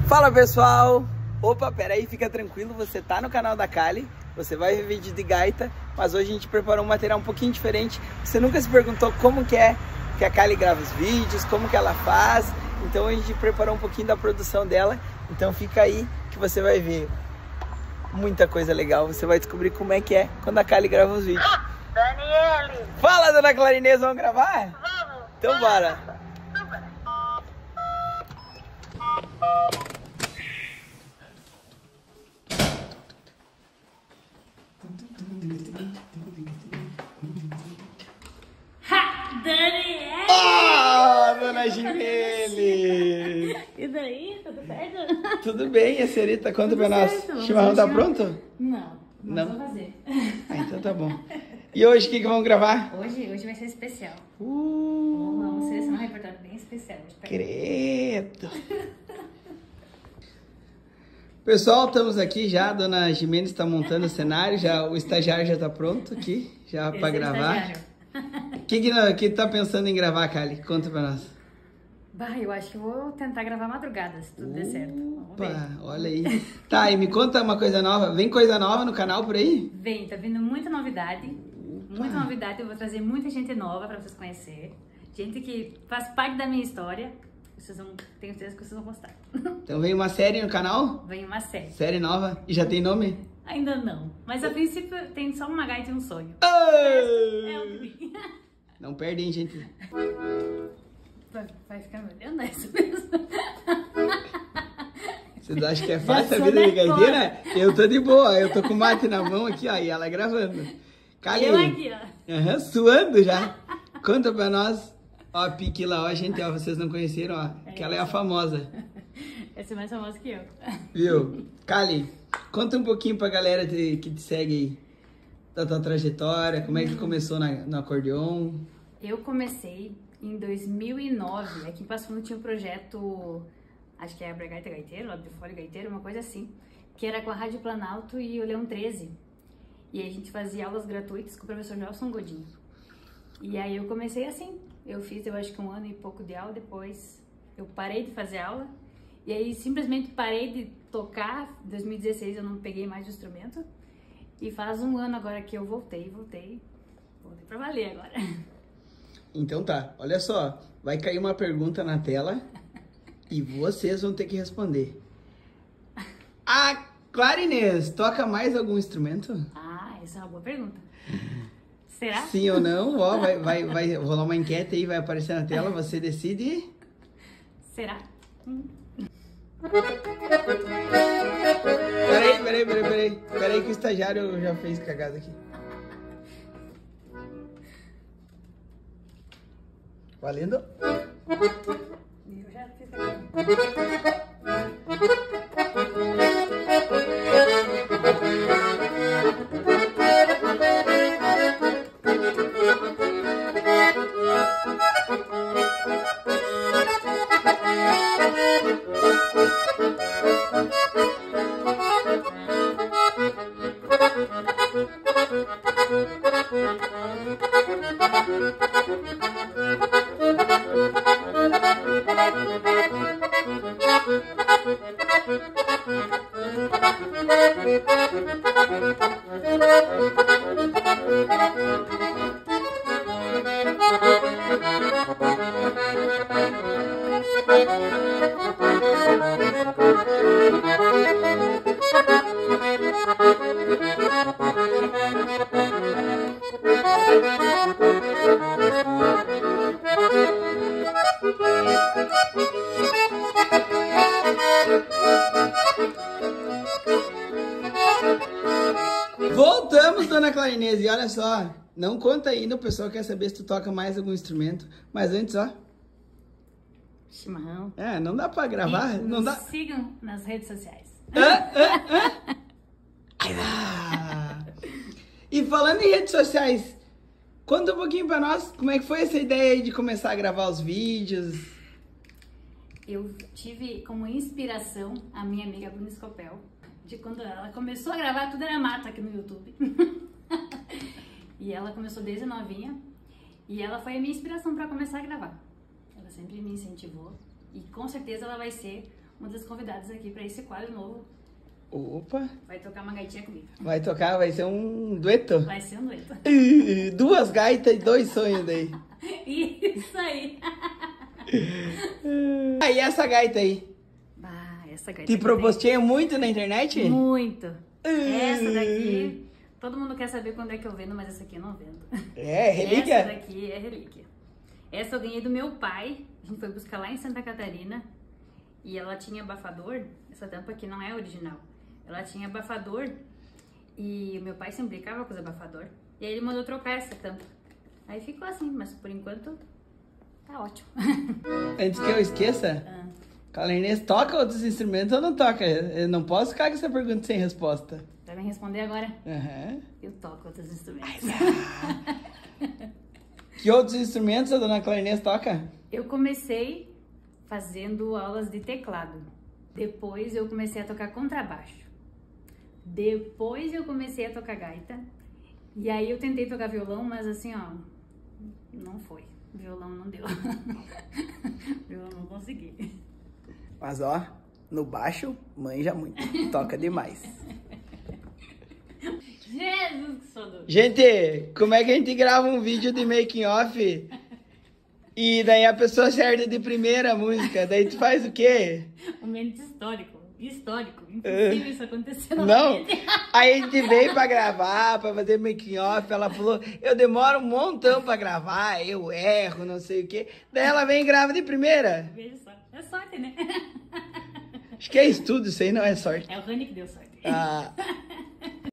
Fala pessoal! Opa, peraí, fica tranquilo, você tá no canal da Kali, você vai ver vídeo de gaita, mas hoje a gente preparou um material um pouquinho diferente. Você nunca se perguntou como que é que a Kali grava os vídeos, como que ela faz, então a gente preparou um pouquinho da produção dela, então fica aí que você vai ver muita coisa legal, você vai descobrir como é que é quando a Kali grava os vídeos. Daniele! Fala, dona Clarinês, vamos gravar? Vamos! Então bora! Ha! Daniele! Ah, dona Gimele! E daí? Tudo certo? Tudo bem, a senhorita? Conta Tudo pra nós. certo, vamos Chimarrão tá fazer pronto? Não, Não? vamos fazer. Ah, então tá bom. E hoje o que vamos gravar? Hoje vai ser especial. Vamos selecionar uma reportagem bem especial. Credo! Pessoal, estamos aqui já, a dona Gimenez está montando o cenário, já, o estagiário já está pronto aqui, já para gravar. O que tá pensando em gravar, Kali? Conta para nós. Bah, eu acho que vou tentar gravar madrugada, se tudo der certo. Vamos ver. Opa, olha aí. Tá, e me conta uma coisa nova. Vem coisa nova no canal por aí? Vem, tá vindo muita novidade. Muita novidade, eu vou trazer muita gente nova para vocês conhecerem. Gente que faz parte da minha história. Tenho certeza que vocês vão gostar. Então vem uma série no canal? Vem uma série. Série nova? E já tem nome? Ainda não. Mas a princípio tem só uma gaita e um sonho. É o que tem. Não perde, hein, gente? Vai ficar me olhando, é isso mesmo? Vocês acham que é fácil a vida de gaiteira? Eu tô de boa, eu tô com o mate na mão aqui, ó, e ela gravando. Kali, Eu aqui, ó. Suando já. Conta pra nós. Ó, a Pique lá, ó, gente, ó, vocês não conheceram, ó, que ela é a famosa. Essa é mais famosa que eu. Viu? Kali, conta um pouquinho pra galera que te segue aí, da tua trajetória, como é que começou no acordeon. Eu comecei em 2009, aqui em Passo Fundo tinha um projeto, acho que é a Gaita Gaiteiro, Lab de Folha Gaiteiro, uma coisa assim, que era com a Rádio Planalto e o Leão 13. E aí a gente fazia aulas gratuitas com o professor Nelson Godinho. E aí eu comecei assim, eu fiz eu acho que 1 ano e pouco de aula, depois eu parei de fazer aula, e aí simplesmente parei de tocar, em 2016 eu não peguei mais o instrumento, e faz 1 ano agora que eu voltei pra valer agora. Então tá, olha só, vai cair uma pergunta na tela e vocês vão ter que responder. A Clarinês toca mais algum instrumento? Ah, essa é uma boa pergunta. Será? Sim ou não? Ó, vai rolar uma enquete aí, vai aparecer na tela, você decide. Será? Peraí que o estagiário já fez cagada aqui. Valendo? Eu já fiz cagada. Voltamos, dona Clarinês, e olha só, não conta ainda, o pessoal quer saber se tu toca mais algum instrumento, mas antes, ó. Chimarrão. É, não dá pra gravar, E não dá. sigam nas redes sociais. E falando em redes sociais, conta um pouquinho pra nós, como é que foi essa ideia aí de começar a gravar os vídeos? Eu tive como inspiração a minha amiga Bruna Scopel, de quando ela começou a gravar, tudo era mato aqui no YouTube. E ela começou desde novinha, e ela foi a minha inspiração para começar a gravar. Ela sempre me incentivou, e com certeza ela vai ser uma das convidadas aqui para esse quadro novo. Opa! Vai tocar uma gaitinha comigo. Vai tocar, vai ser um dueto? Vai ser um dueto. 2 gaitas e 2 sonhos daí. Isso aí. E essa gaita aí? Essa gaita Te propostei muito na internet? Muito. Essa daqui, todo mundo quer saber quando é que eu vendo, mas essa aqui eu não vendo. É, relíquia? Essa daqui é relíquia. Essa eu ganhei do meu pai. A gente foi buscar lá em Santa Catarina. E ela tinha abafador. Essa tampa aqui não é original. Ela tinha abafador. E o meu pai sempre brincava com os abafador. E aí ele mandou trocar essa tampa. Aí ficou assim, mas por enquanto tá ótimo. Antes que eu esqueça, Clarinês toca outros instrumentos ou não toca? Eu não posso ficar com essa pergunta sem resposta. Vai me responder agora? Uhum. Eu toco outros instrumentos. Que outros instrumentos a dona Clarinês toca? Eu comecei fazendo aulas de teclado. Depois eu comecei a tocar contrabaixo. Depois eu comecei a tocar gaita. E aí eu tentei tocar violão, mas assim, ó, não foi. Violão não deu. Violão não consegui. Mas ó, no baixo, manja muito. Toca demais. Jesus, que sou. Gente, como é que a gente grava um vídeo de making off e daí a pessoa acerta de primeira a música? Daí tu faz o quê? Momento histórico. Histórico. Impossível isso acontecer Não. Aí a gente veio pra gravar, pra fazer making off. Ela falou, eu demoro um montão pra gravar, eu erro, não sei o quê. Daí ela vem e grava de primeira. Veja só. É sorte, né? Acho que é estudo, isso aí não é sorte. É o Rani que deu sorte. Ah.